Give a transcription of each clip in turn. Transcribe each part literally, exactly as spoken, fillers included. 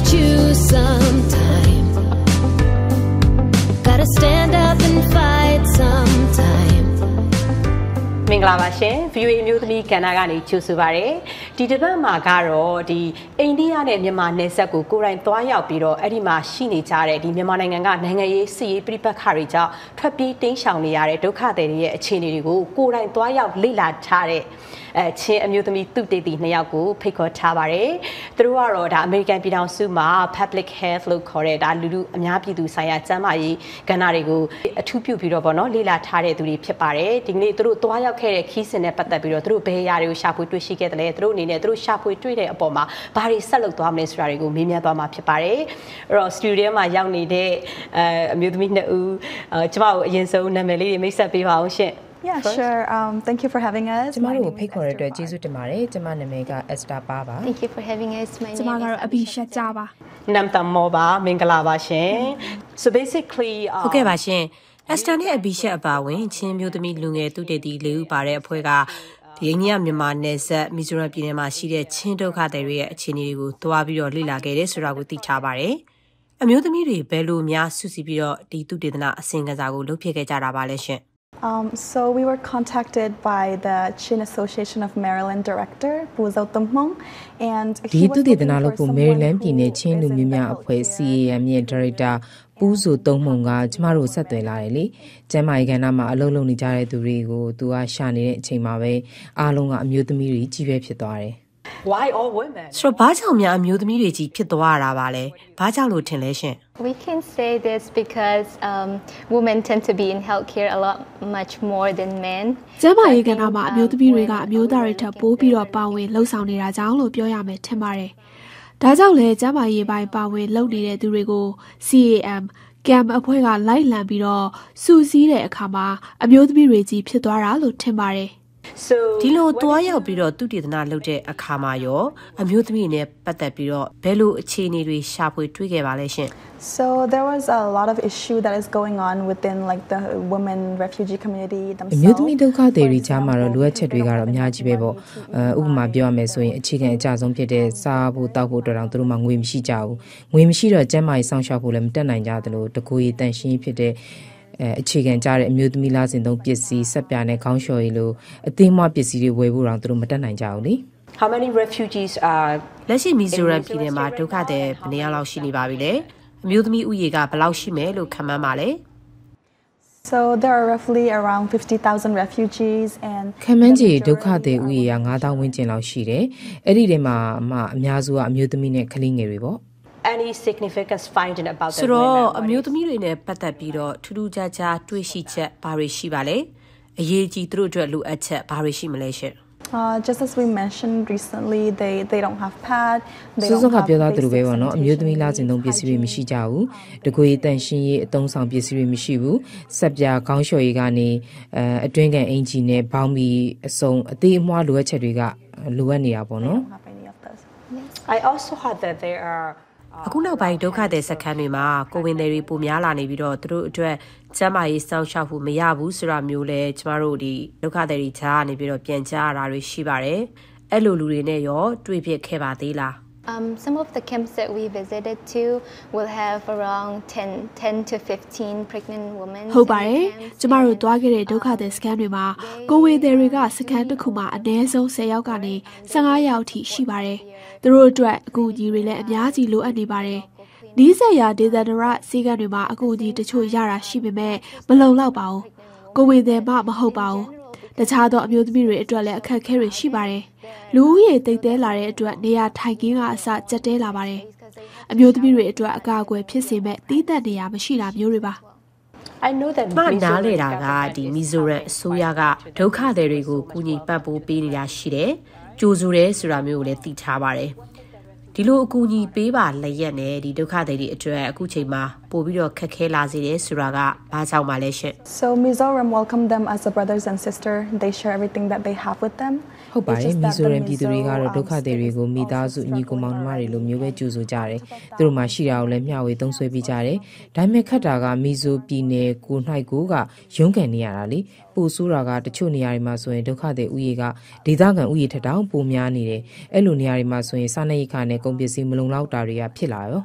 choose sometime. Gotta stand up and fight sometime. မင်္ဂလာပါရှင် ဗီအိုအေ မျိုးသမီးကဏ္ဍကနေကြိုဆိုပါရစေဒီတစ်ပတ်မှာကတော့ဒီအိန္ဒိယနဲ့မြန်မာနယ်စပ်ကိုကိုယ်တိုင်သွားရောက်ပြီးတော့အဲ့ဒီမှာရှိနေကြတဲ့ဒီမြန်မာနိုင်ငံကနိုင်ငံရေးစစ်ရေးပြဋ္ဌာန်းခါတွေကြောင့်ထွက်ပြေးတိမ်းရှောင်နေရတဲ့ဒုက္ခသည်တွေရဲ့အခြေအနေတွေကိုကိုယ်တိုင်သွားရောက်လေ့လာထားတဲ့အဲချင်းအမျိုးသမီးသူတေသီနှစ်ယောက်ကိုဖိတ်ခေါ်ထားပါတယ်။သူတို့ကတော့ဒါအမေရိကန်ပြည်ထောင်စုမှာ public health လို့ခေါ်တဲ့ဒါလူလူအများပြည်သူဆိုင်ရာကျန်းမာရေးကဏ္ဍတွေကိုအထူးပြုပြီးတော့ပေါ့နော်လေ့လာထားတဲ့သူတွေဖြစ်ပါတယ်။ဒီနေ့သူတို့သွားရောက်ခဲ့တဲ့ခီးစဉ်နဲ့ပတ်သက်ပြီးတော့သူတို့ဘယ်အရာတွေကိုရှာဖွေတွေ့ရှိခဲ့တယ်လဲသူတို့အနေနဲ့သူတို့ရှာဖွေတွေ့တဲ့အပေါ်မှာဘာတွေဆက်လုပ်သွားမလဲဆိုတာတွေကိုမေးမြန်းသွားမှာဖြစ်ပါတယ်။အဲ့တော့ studio မှာရောက်နေတဲ့အဲအမျိုးသမီးနှစ်ဦးကျမတို့အရင်ဆုံးနာမည်လေးတွေမိတ်ဆက်ပေးပါအောင်ရှင့် Yeah, sure. Um, thank you for having us. ကျမတို့ဖိတ်ခေါ်တဲ့အတွက်ကျေးဇူးတင်ပါတယ်။ကျမနာမည်က Esther Pa ပါ Thank you for having us. My name is ကျမကတော့အဘိရှက်ကြပါနမ်တမောပါမင်္ဂလာပါရှင် So basically ဟုတ်ကဲ့ပါရှင် Esther နဲ့အဘိရှက်အပါဝင်ချင်းမျိုးသမီးလူငယ်သူတေတီလေးဦးပါတဲ့အဖွဲ့ကဒီအိန္ဒိယမြန်မာနယ်စပ်မီဇိုရမ်ပြည်နယ်မှာရှိတဲ့ချင်းဒုက္ခသည်တွေရဲ့အခြေအနေတွေကိုတွားပြီးတော့လေ့လာခဲ့တယ်ဆိုတာကိုသိထားပါတယ်။အမျိုးသမီးတွေဘယ်လိုများစုစည်းပြီးတော့ဒီသူတေသနအစီအစဉ်ကိုလုပ်ဖြစ်ခဲ့ကြတာပါလဲရှင် Um, so we were contacted by the Chin Association of Maryland director, Puzao Tumhong, and he was looking for someone Maryland ပြည်နယ်ချင်းလူမျိုးများအဖွဲ့ C A M ရဲ့ director ပူးဇိုတုံးမုံကကျမတို့ဆက်သွယ်လာတယ်လေကျမ်းမာရေးကဏ္ဍမှာအလုပ်လုပ်နေကြတဲ့သူတွေကိုသူကရှာနေတဲ့အချိန်မှာပဲအားလုံးကအမျိုးသမီးတွေကြီးပဲဖြစ်သွားတယ် Why all women? ဆိုတော့ဘာကြောင့်များအမျိုးသမီးတွေကြီးဖြစ်သွားတာပါလဲဘာကြောင့်လို့ထင်လဲရှင် We can say this because um, women tend to be in healthcare a lot much more than men. ကျန်းမာရေးကဏ္ဍမှာအမျိုးသမီးတွေကအမျိုးသားတွေထပ်ပိုးပြီးတော့ပါဝင်လှုပ်ဆောင်နေတာကြောင့်လို့ပြောရမယ်ထင်ပါတယ်။ဒါကြောင့်လေကျန်းမာရေးပိုင်းပါဝင်လှုပ်နေတဲ့သူတွေကို C A M C A M အဖွဲ့ကလိုက်လံပြီးတော့စူးစီးတဲ့အခါမှာအမျိုးသမီးတွေကြီးဖြစ်သွားတာလို့ထင်ပါတယ်။ So ဒီလိုတွားရောက်ပြီးတော့သူတေသနာလုပ်တဲ့အခါမှာရောအမျိုးသမီးတွေနဲ့ပတ်သက်ပြီးတော့ဘယ်လိုအခြေအနေတွေရှာဖွေတွေ့ခဲ့ပါလဲရှင် So there was a lot of issue that is going on within like the women refugee community themselves. အမျိုးသမီးဒုက္ခသည်တွေကြားမှာတော့လိုအပ်ချက်တွေကတော့အများကြီးပဲပေါ့အဲဥပမာပြောရမယ်ဆိုရင်အခြေခံအကျဆုံးဖြစ်တဲ့စားဖို့တောက်ဖို့အတွက်တောင်သူတို့မှငွေမရှိကြဘူးငွေမရှိတော့ကျန်းမာရေးစောင့်ရှောက်ဖို့လည်းမတက်နိုင်ကြသလိုတကူရည်တန်ရှင်းဖြစ်တဲ့အဲအခြေခံကြတဲ့အမျိုးသမီးလားစင်သုံးပစ္စည်းဆက်ပြာနဲ့ခေါင်းလျှော်ရည်လိုအသေးမွှားပစ္စည်းတွေဝယ်ဖို့တောင်သူတို့မတက်နိုင်ကြဘူးလေ How many refugees are လက်ရှိမီဇိုရမ်ပြည်နယ်မှာဒုက္ခသည်ဘယ်နှစ်ယောက်လောက်ရှိနေပါပြီလဲအမျိုးသမီးဥယေကဘယ်လောက်ရှိမယ်လို့ခန့်မှန်းပါလဲ So there are roughly around fifty thousand refugees and ခန့်မှန်းခြေဒုက္ခသည်ဥယေကfive thousandဝန်းကျင်လောက်ရှိတယ်အဲ့ဒီထဲမှာမှအများစုကအမျိုးသမီးနဲ့ကလေးငယ်တွေပေါ့ Any significance finding about the ဆိုတော့အမျိုးသမီးတွေနဲ့ပတ်သက်ပြီးတော့ထူးထူးခြားခြားတွေ့ရှိချက်ဘာတွေရှိပါလဲအရေးကြီးသူတို့အတွက်လိုအပ်ချက်ဘာတွေရှိမလဲရှင် Uh, just as we mentioned recently, they they don't have pad. They don't have. ပြောသားသူတွေပဲပေါ့နော်အမျိုးသမီးလားစင်သုံးပစ္စည်းတွေမရှိကြဘူးတကွေတန်ရှင်းရေးအသုံးဆောင်ပစ္စည်းတွေမရှိဘူးဆက်ပြာခေါင်းလျှော်ရေးကနေအဲအတွင်းကန်အင်ဂျီနဲ့ဘောင်းမီအစုံအသေးအမွှားလိုအပ်ချက်တွေကလိုအပ်နေတာပေါ့နော် I also heard that there are အခုနောက်ပိုင်းဒုက္ခသည်စခန်းတွေမှာကိုဝင်တွေပိုများလာနေပြီးတော့သူတို့အတွက်ကျန်းမာရေးစောင့်ရှောက်ဖို့မရဘူးဆိုတာမျိုးလဲကျမတို့ဒီဒုက္ခသည်တွေကြားနေပြီးတော့ပြန်ကြားရတာတွေရှိပါတယ်အဲ့လိုလူတွေနဲ့ရောတွေ့ဖြစ်ခဲ့ပါသေးလား Um, some of the camps that we visited to will have around ten, ten to fifteen pregnant women. ဟုတ်ပါတယ်ကျမတို့သွားခဲ့တဲ့ဒုက္ခသည်စခန်းတွေမှာကိုဝင်တွေကစခန်းတစ်ခုမှာအနည်းဆုံးtenယောက်ကနေfifteenယောက်ထိရှိပါတယ်သူတို့အတွက်အကူအညီတွေလည်းအများကြီးလိုအပ်နေပါတယ်နီးစပ်ရာဒေသန္တရစီကံတွေမှာအကူအညီတချို့ရတာရှိပေမဲ့မလုံလောက်ပါဘူးကိုဝင်တွေမှမဟုတ်ပါဘူးတခြားသောအမျိုးသမီးတွေအတွက်လည်းအခက်အခဲတွေရှိပါတယ်လူဦးရေတိတ်တဲလာတဲ့အတွက်နေရာထိုင်ခင်းကအစကြက်တဲလာပါတယ်အမျိုးသမီးတွေအတွက်အကာအကွယ်ဖြစ်စေမဲ့တီးသက်နေရမရှိတာမျိုးတွေပါ I know that မနားလေတာကဒီမီဇိုရမ်အစိုးရကဒုက္ခသည်တွေကိုကူညီပံ့ပိုးပေးနေတာရှိတယ်ကြိုးဆိုတယ်ဆိုတာမျိုးကိုလည်းသိထားပါတယ်ဒီလိုအကူအညီပေးပါလျက်နဲ့ဒီဒုက္ခသည်တွေအတွက်အခုချိန်မှာပို့ပြီးတော့ခက်ခဲလာစေတယ်ဆိုတာကဘာကြောင့်ပါလဲရှင် So Mizoram welcomed them as a brothers and sister. They share everything that they have with them. ဟုတ်ပါတယ်မီဇိုရမ်ပြည်သူတွေကတော့ဒုက္ခသည်တွေကိုမိသားစုညီကိုမောင်နှမတွေလိုမျိုးပဲကြိုဆိုကြတယ်။သူတို့မှရှိတာကိုလည်းမျှဝေသုံးစွဲပေးကြတယ်။ဒါပေမဲ့ခက်တာကမီဇိုပြည်နယ်ကို၌ကိုကရုန်းကန်နေရတာလေ။ပိုဆိုးတာကတချို့နေရာတွေမှာဆိုရင်ဒုက္ခသည်ဥယေကဒေသခံဥယေထက်တောင်ပိုများနေတယ်။အဲ့လိုနေရာတွေမှာဆိုရင်စားနပ်ရိက္ခာနဲ့ကုန်ပစ္စည်းမလုံလောက်တာတွေကဖြစ်လာရော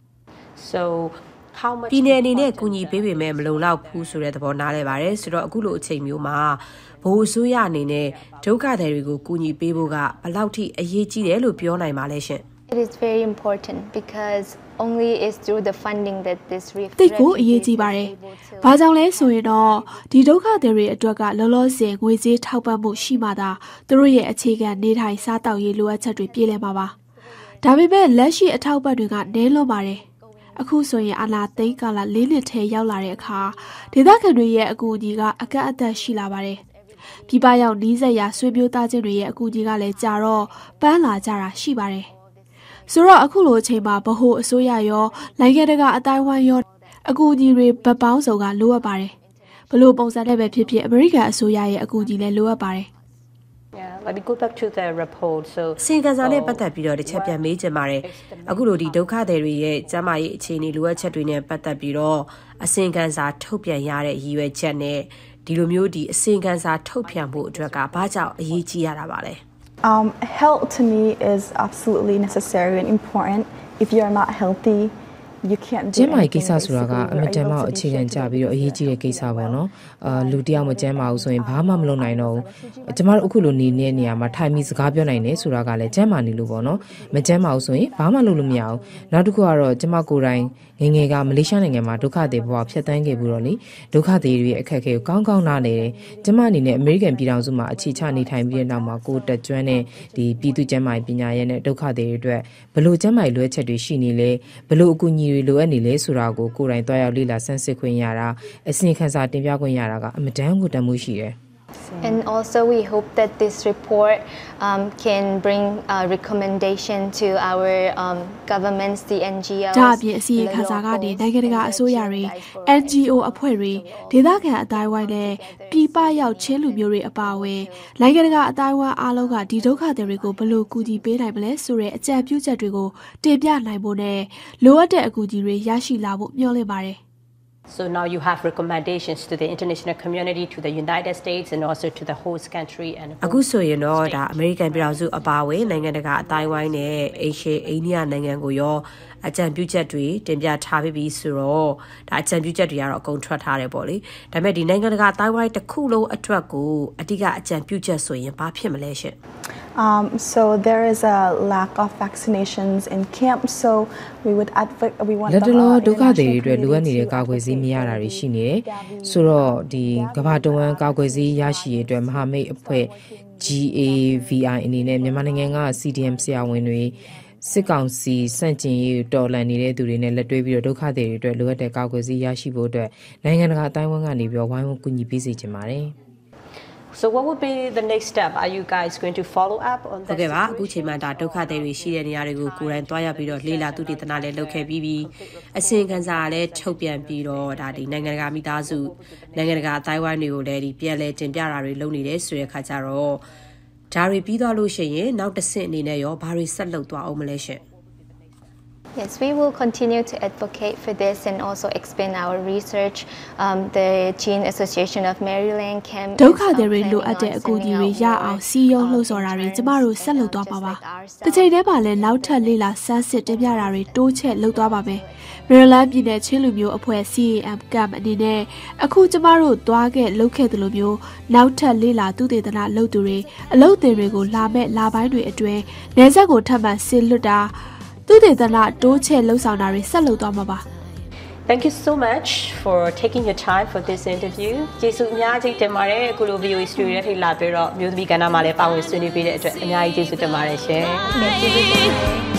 So how much ပြည်နယ်အနေနဲ့ကူညီပေးပေမဲ့မလုံလောက်ဘူးဆိုတဲ့သဘောနားလဲပါတယ်ဆိုတော့အခုလိုအချိန်မျိုးမှာဘိုးအစိုးရအနေနဲ့ဒုက္ခသည်တွေကိုကူညီပေးဖို့ကဘယ်လောက်ထိအရေးကြီးတယ်လို့ပြောနိုင်ပါလဲရှင် It is very important because only is through the funding that this refugee တိတ်ကိုအရေးကြီးပါတယ်။ဘာကြောင့်လဲဆိုရင်တော့ဒီဒုက္ခသည်တွေအတွက်ကလောလောဆယ်ငွေကြေးထောက်ပံ့မှုရှိမှသာသူတို့ရဲ့အခြေခံနေထိုင်စားတောက်ရေးလိုအပ်ချက်တွေပြည့်လည်မှာပါ။ဒါပေမဲ့လက်ရှိအထောက်ပံ့တွေကနည်းလွန်းပါတယ်။အခုဆိုရင်အာနာသိန်းကာလလေးနှစ်ထဲရောက်လာတဲ့အခါဒေသခံတွေရဲ့အကူအညီကအကန့်အသတ်ရှိလာပါတယ်။ပြည်ပရောက်နီးစပ်ရာဆွေမျိုးသားချင်းတွေရဲ့အကူအညီကလည်းကြာတော့ပန်းလာကြတာရှိပါတယ်။ဆိုတော့အခုလိုအချိန်မှာဗဟိုအစိုးရရောနိုင်ငံတကာအတိုင်းဝိုင်းရောအကူအညီတွေဗတ်ပေါင်းစုံကလိုအပ်ပါတယ်။ဘလို့ပုံစံနဲ့ပဲဖြစ်ဖြစ်အမေရိကန်အစိုးရရဲ့အကူအညီလည်းလိုအပ်ပါတယ်။ Yeah, let me go back to the report. So စင်ကစားနဲ့ပတ်သက်ပြီးတော့တစ်ချက်ပြန်မေးချင်ပါတယ်အခုလိုဒီဒုက္ခသည်တွေရဲ့ကျန်းမာရေးအခြေအနေလိုအပ်ချက်တွေနဲ့ပတ်သက်ပြီးတော့အစင်ကန်စာထုတ်ပြန်ရတဲ့ရည်ရွယ်ချက်နဲ့ဒီလိုမျိုးဒီအစင်ကန်စာထုတ်ပြန်ဖို့အတွက်ကဘာကြောင့်အရေးကြီးရတာပါလဲ Um, health to me is absolutely necessary and important. If you are not healthy, you can't do ကျန်းမာရေးကိစ္စဆိုတာကအမတန်မှအခြေခံကြပြီးတော့အရေးကြီးတဲ့ကိစ္စပေါ့နော်အာလူတယောက်မကျန်းမာဘူးဆိုရင်ဘာမှမလုပ်နိုင်တော့ဘူးကျမတို့အခုလိုနေနေတဲ့နေရာမှာထိုင်ပြီးစကားပြောနိုင်တယ်ဆိုတာကလည်းကျန်းမာနေလို့ပေါ့နော်မကျန်းမာဘူးဆိုရင်ဘာမှလုပ်လို့မရဘူးနောက်တစ်ခုကတော့ကျမကိုယ်တိုင်ငငယ်ကမလေးရှားနိုင်ငံမှာဒုက္ခသည်ဘဝဖြတ်သန်းခဲ့ပြီးတော့လေဒုက္ခသည်တွေရဲ့အခက်အခဲကိုကောင်းကောင်းနားလေတယ်ကျမအနေနဲ့အမေရိကန်ပြည်ထောင်စုမှာအခြေချနေထိုင်ပြီးတဲ့နောက်မှာကိုယ်တက်ကျွမ်းတဲ့ဒီပြည်သူ့ကျန်းမာရေးပညာရေးနဲ့ဒုက္ခသည်တွေအတွက်ဘယ်လိုကျန်းမာရေးလွှဲချက်တွေရှိနေလဲဘယ်လိုအကူအညီတွေလိုအပ်နေလဲဆိုတာကိုကိုယ်တိုင်တွားရောက်လေ့လာဆန်းစစ်ခွင့်ရတာအစီအခံစာတင်ပြခွင့်ရတာကအမတန်ကိုတန်မှုရှိတယ် And also we hope that this report um, can bring a recommendation to our um, governments, the N G Os. ဒါအပြင်အစီအခံစာကနေနိုင်ငံတကာအစိုးရတွေ N G O အဖွဲ့တွေဒေသခံအတိုင်းဝိုင်းနဲ့ပြည်ပရောက်ချင်းလူမျိုးတွေအပါအဝင်နိုင်ငံတကာအတိုင်းဝိုင်းအားလုံးကဒီဒုက္ခသည်တွေကိုဘယ်လိုကူညီပေးနိုင်မလဲဆိုတဲ့အကြံပြုချက်တွေကိုတင်ပြနိုင်ဖို့နဲ့လိုအပ်တဲ့အကူအညီတွေရရှိလာဖို့မျှော်လင့်ပါတယ် So now you have recommendations to the international community, to the United States, and also to the host country. And အခုဆိုရင်တော့ဒါအမေရိကန်ပြည်ထောင်စုအပါအဝင်နိုင်ငံတကာအတိုင်းဝိုင်းနဲ့အေရှအိန္ဒိယနိုင်ငံကိုရောအကြံပြုချက်တွေတင်ပြထားပြီးပြီဆိုတော့ဒါအကြံပြုချက်တွေကတော့အကုန်ထွက်ထားတယ်ပေါ့လေဒါပေမဲ့ဒီနိုင်ငံတကာအတိုင်းဝိုင်းတစ်ခုလုံးအတွက်ကိုအဓိကအကြံပြုချက်ဆိုရင်ဘာဖြစ်မလဲရှင် Um, so there is a lack of vaccinations in camp, so we would advocate. We want လက်တလောဒုက္ခသည်တွေအတွက်လိုအပ်နေတဲ့ကာကွယ်ဆေးမရတာတွေရှိနေတယ်ဆိုတော့ဒီကမ္ဘာတဝန်းကာကွယ်ဆေးရရှိရေးအတွက်မဟာမိတ်အဖွဲ့ G A V I အနေနဲ့မြန်မာနိုင်ငံက C D M ဆရာဝန်တွေစစ်ကောင်စီစန့်ကျင်ရေးတော်လှန်နေတဲ့သူတွေနဲ့လက်တွဲပြီးတော့ဒုက္ခသည်တွေအတွက်လိုအပ်တဲ့ကာကွယ်ဆေးရရှိဖို့အတွက်နိုင်ငံတကာအတိုင်းအဝန်းကနေပြီးတော့ဝိုင်းဝန်းကူညီပေးစေချင်ပါတယ် So what would be the next step? Are you guys going to follow up on this? ဟုတ်ကဲ့ပါအခုချိန်မှာဒါဒုက္ခသည်တွေရှိတဲ့နေရာတွေကိုကိုယ်တိုင်တွားရောက်ပြီးတော့လေ့လာသုတေသနလည်းလုပ်ခဲ့ပြီးပြီးအစီအခံစာလည်းထုတ်ပြန်ပြီးတော့ဒါဒီနိုင်ငံတကာမိသားစုနိုင်ငံတကာအတိုင်းဝိုင်းတွေကိုလည်းဒီပြန်လည်တင်ပြတာတွေလုပ်နေတယ်ဆိုတဲ့အခါကျတော့ဒါတွေပြီးသွားလို့ရှိရင်နောက်တစ်ဆင့်အနေနဲ့ရောဘာတွေဆက်လုပ်သွားအောင်မလဲရှင် Yes, we will continue to advocate for this and also expand our research. Um, the Teen Association of Maryland can ဒုက္ခသည်တွေလိုအပ်တဲ့အကူအညီတွေရအောင်စီယုံလှုပ်ဆော်တာတွေကျမတို့ဆက်လုပ်သွားပါပါ။တစ်ချိန်တည်းမှာလည်းနောက်ထပ်လေးလာဆန်းစစ်တင်ပြတာတွေတိုးချဲ့လုပ်သွားပါမယ်။ Maryland ပြည်နယ်ချင်းလူမျိုးအဖွဲ့ C A M Camp အနေနဲ့အခုကျမတို့သွားခဲ့လုပ်ခဲ့တယ်လို့မျိုးနောက်ထပ်လေးလာသူတေသနလုပ်သူတွေအလုပ်သင်တွေကိုလာမဲ့လာပိုင်းတွေအတွင်းနေဆက်ကိုထပ်မံဆင်လွတ်တာသူတေသနတိုးချဲ့လှုပ်ဆောင်တာတွေဆက်လုပ်သွားမှာပါ Thank you so much for taking your time for this interview. ကျေးဇူးအများကြီးတင်ပါတယ်အခုလို V O A Studio ထဲလာပြီးတော့မြို့သမီးကဏ္ဍမှာလည်းပါဝင်ဆွေးနွေးပေးတဲ့အတွက်အများကြီးကျေးဇူးတင်ပါတယ်ရှင် Thank you.